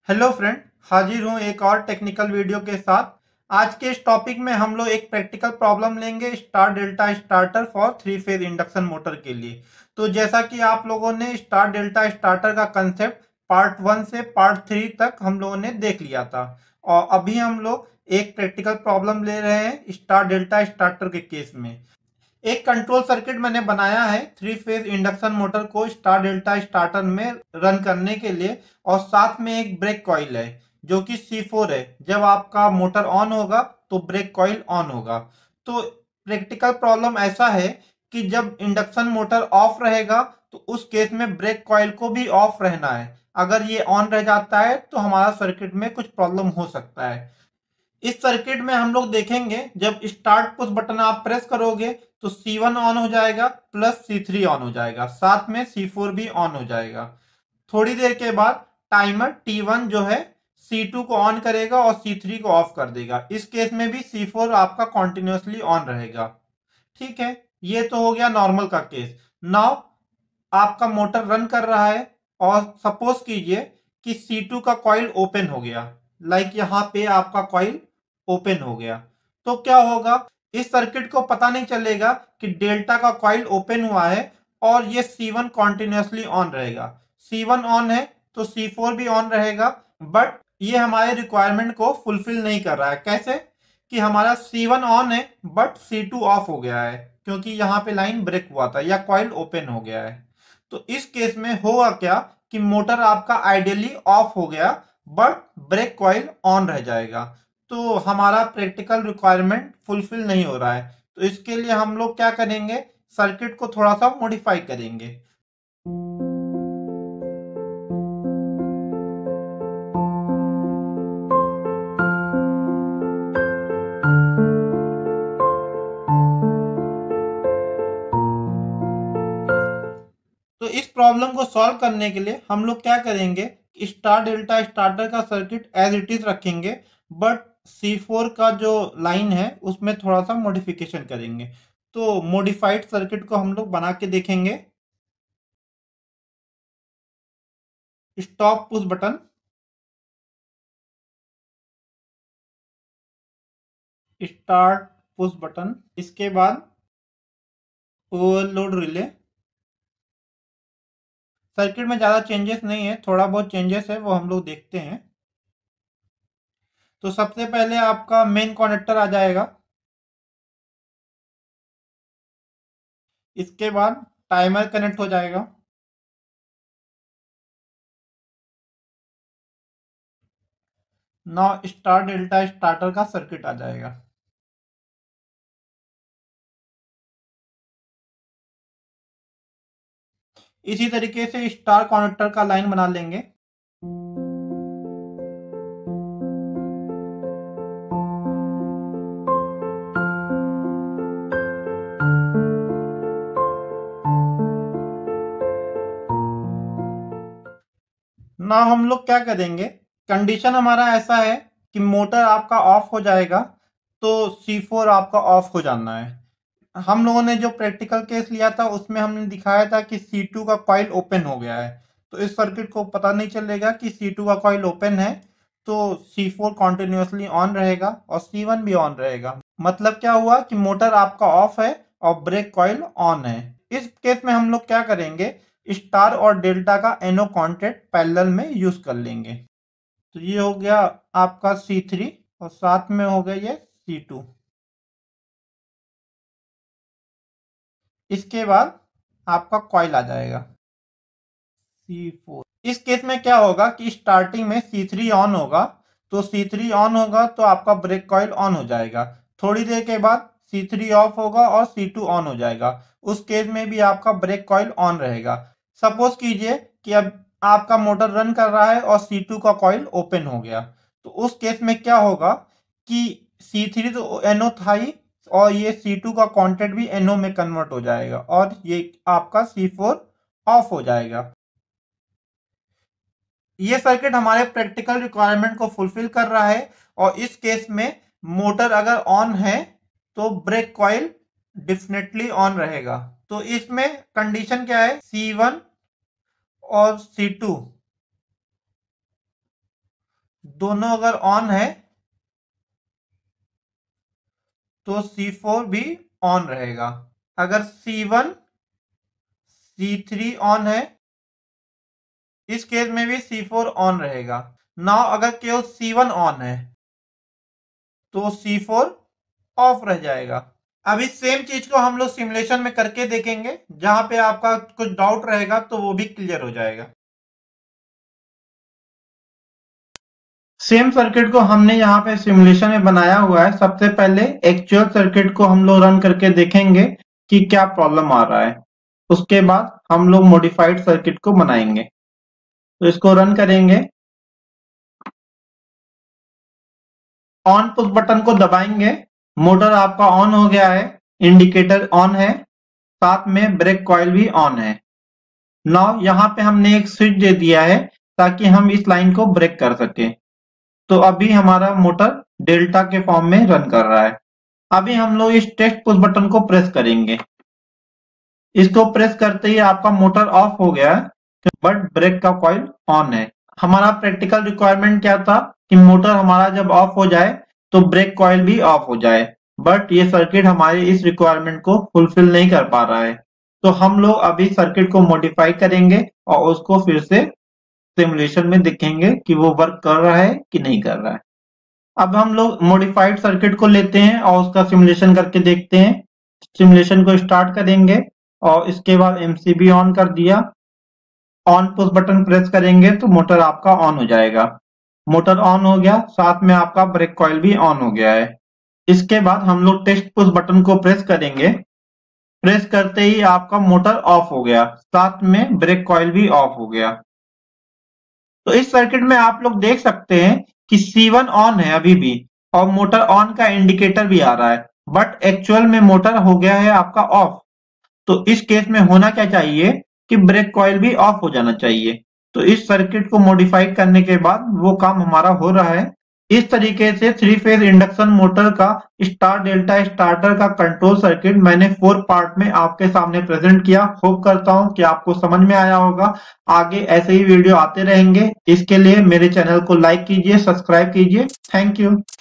Hello friend, हाजिर हूँ एक और टेक्निकल वीडियो के साथ। आज के इस टॉपिक में हम लोग एक प्रैक्टिकल प्रॉब्लम लेंगे star delta starter for 3 phase induction motor के लिए। तो जैसा कि आप लोगों ने स्टार डेल्टा स्टार्टर का कंसेप्ट पार्ट 1 से पार्ट 3 तक हम लोगों ने देख लिया था, और अभी हम लोग एक प्रैक्टिकल प्रॉब्लम ले रहे हैं स्टार डेल्टा स्टार्टर के केस में। एक कंट्रोल सर्किट मैंने बनाया है 3 फेज इंडक्शन मोटर को स्टार डेल्टा स्टार्टर में रन करने के लिए, और साथ में एक ब्रेक कॉइल है जो कि C4 है। जब आपका मोटर ऑन होगा तो ब्रेक कॉइल ऑन होगा। तो प्रैक्टिकल प्रॉब्लम ऐसा है कि जब इंडक्शन मोटर ऑफ रहेगा तो उस केस में ब्रेक कॉइल को भी ऑफ रहना है। अगर ये ऑन रह जाता है तो हमारा सर्किट में कुछ प्रॉब्लम हो सकता है। इस सर्किट में हम लोग देखेंगे जब स्टार्ट पुश बटन आप प्रेस करोगे तो C1 ऑन हो जाएगा प्लस C3 ऑन हो जाएगा, साथ में C4 भी ऑन हो जाएगा। थोड़ी देर के बाद टाइमर T1 जो है C2 को ऑन करेगा और C3 को ऑफ कर देगा। इस केस में भी C4 आपका कॉन्टिन्यूसली ऑन रहेगा। ठीक है, ये तो हो गया नॉर्मल का केस। नाउ आपका मोटर रन कर रहा है और सपोज कीजिए कि C2 का कॉइल ओपन हो गया। लाइक यहाँ पे आपका कॉइल ओपन हो गया, तो क्या होगा, इस सर्किट को पता नहीं चलेगा कि डेल्टा का कॉइल ओपन हुआ है और ये C1 कॉन्टिन्यूसली ऑन रहेगा। C1 ऑन है तो C4 भी ऑन रहेगा, बट ये हमारे रिक्वायरमेंट को फुलफिल नहीं कर रहा है। कैसे कि हमारा C1 ऑन है बट C2 ऑफ हो गया है, क्योंकि यहाँ पे लाइन ब्रेक हुआ था या कॉइल ओपन हो गया है। तो इस केस में होगा क्या कि मोटर आपका आइडियली ऑफ हो गया बट ब्रेक कॉइल ऑन रह जाएगा। तो हमारा प्रैक्टिकल रिक्वायरमेंट फुलफिल नहीं हो रहा है। तो इसके लिए हम लोग क्या करेंगे, सर्किट को थोड़ा सा मॉडिफाई करेंगे। तो इस प्रॉब्लम को सॉल्व करने के लिए हम लोग क्या करेंगे, स्टार डेल्टा स्टार्टर का सर्किट एज इट इज रखेंगे, बट C4 का जो लाइन है उसमें थोड़ा सा मॉडिफिकेशन करेंगे। तो मॉडिफाइड सर्किट को हम लोग बना के देखेंगे। Stop push button, start push button, इसके बाद ओवरलोड रिले। सर्किट में ज़्यादा चेंजेस नहीं है, थोड़ा बहुत चेंजेस है वो हम लोग देखते हैं। तो सबसे पहले आपका मेन कनेक्टर आ जाएगा, इसके बाद टाइमर कनेक्ट हो जाएगा, नौ स्टार डेल्टा स्टार्टर का सर्किट आ जाएगा। इसी तरीके से स्टार कनेक्टर का लाइन बना लेंगे। ना हम लोग क्या करेंगे, कंडीशन हमारा ऐसा है कि मोटर आपका ऑफ हो जाएगा तो C4 आपका ऑफ हो जाना है। हम लोगों ने जो प्रैक्टिकल केस लिया था उसमें हमने दिखाया था कि C2 का कॉइल ओपन हो गया है। तो इस सर्किट को पता नहीं चलेगा कि C2 का कॉइल ओपन है, तो C4 कॉन्टिन्यूसली ऑन रहेगा और C1 भी ऑन रहेगा। मतलब क्या हुआ कि मोटर आपका ऑफ है और ब्रेक कॉइल ऑन है। इस केस में हम लोग क्या करेंगे, स्टार और डेल्टा का एनो कॉन्टैक्ट पैरेलल में यूज कर लेंगे। तो ये हो गया आपका C3 और साथ में हो गया ये C2। इसके बाद आपका कॉइल आ जाएगा C4। इस केस में क्या होगा कि स्टार्टिंग में C3 ऑन होगा, तो C3 ऑन होगा तो आपका ब्रेक कॉइल ऑन हो जाएगा। थोड़ी देर के बाद C3 ऑफ होगा और C2 ऑन हो जाएगा। उस केस में भी आपका ब्रेक कॉइल ऑन रहेगा। सपोज कीजिए कि अब आपका मोटर रन कर रहा है और C2 का कॉइल ओपन हो गया, तो उस केस में क्या होगा कि C3 तो NO था ही, और ये C2 का कॉन्टैक्ट भी NO में कन्वर्ट हो जाएगा और ये आपका C4 ऑफ हो जाएगा। ये सर्किट हमारे प्रैक्टिकल रिक्वायरमेंट को फुलफिल कर रहा है, और इस केस में मोटर अगर ऑन है तो ब्रेक कॉइल डेफिनेटली ऑन रहेगा। तो इसमें कंडीशन क्या है, C1 और C2 दोनों अगर ऑन है तो C4 भी ऑन रहेगा। अगर C1 C3 ऑन है, इस केस में भी C4 ऑन रहेगा। नाउ अगर केवल C1 ऑन है तो C4 ऑफ रह जाएगा। अब इस सेम चीज को हम लोग सिमुलेशन में करके देखेंगे, जहां पे आपका कुछ डाउट रहेगा तो वो भी क्लियर हो जाएगा। सेम सर्किट को हमने यहाँ पे सिमुलेशन में बनाया हुआ है। सबसे पहले एक्चुअल सर्किट को हम लोग रन करके देखेंगे कि क्या प्रॉब्लम आ रहा है। उसके बाद हम लोग मॉडिफाइड सर्किट को बनाएंगे। तो इसको रन करेंगे, ऑन पुश बटन को दबाएंगे, मोटर आपका ऑन हो गया है, इंडिकेटर ऑन है, साथ में ब्रेक कॉइल भी ऑन है। नाउ यहाँ पे हमने एक स्विच दे दिया है ताकि हम इस लाइन को ब्रेक कर सके। तो अभी हमारा मोटर डेल्टा के फॉर्म में रन कर रहा है। अभी हम लोग इस टेस्ट पुश बटन को प्रेस करेंगे। इसको प्रेस करते ही आपका मोटर ऑफ हो गया है, बट ब्रेक का कॉइल ऑन है। हमारा प्रैक्टिकल रिक्वायरमेंट क्या था कि मोटर हमारा जब ऑफ हो जाए तो ब्रेक कॉइल भी ऑफ हो जाए, बट ये सर्किट हमारे इस रिक्वायरमेंट को फुलफिल नहीं कर पा रहा है। तो हम लोग अभी सर्किट को मॉडिफाई करेंगे और उसको फिर से सिमुलेशन में देखेंगे कि वो वर्क कर रहा है कि नहीं कर रहा है। अब हम लोग मॉडिफाइड सर्किट को लेते हैं और उसका सिमुलेशन करके देखते हैं। सिमुलेशन को स्टार्ट करेंगे और इसके बाद एमसीबी ऑन कर दिया। ऑन पुश बटन प्रेस करेंगे तो मोटर आपका ऑन हो जाएगा। मोटर ऑन हो गया, साथ में आपका ब्रेक कॉइल भी ऑन हो गया है। इसके बाद हम लोग टेस्ट पुश बटन को प्रेस करेंगे। प्रेस करते ही आपका मोटर ऑफ हो गया, साथ में ब्रेक कॉइल भी ऑफ हो गया। तो इस सर्किट में आप लोग देख सकते हैं कि C1 ऑन है अभी भी और मोटर ऑन का इंडिकेटर भी आ रहा है, बट एक्चुअल में मोटर हो गया है आपका ऑफ। तो इस केस में होना क्या चाहिए कि ब्रेक कॉइल भी ऑफ हो जाना चाहिए। तो इस सर्किट को मॉडिफाई करने के बाद वो काम हमारा हो रहा है। इस तरीके से 3 फेज इंडक्शन मोटर का स्टार डेल्टा स्टार्टर का कंट्रोल सर्किट मैंने 4 पार्ट में आपके सामने प्रेजेंट किया। होप करता हूं कि आपको समझ में आया होगा। आगे ऐसे ही वीडियो आते रहेंगे। इसके लिए मेरे चैनल को लाइक कीजिए, सब्सक्राइब कीजिए। Thank you.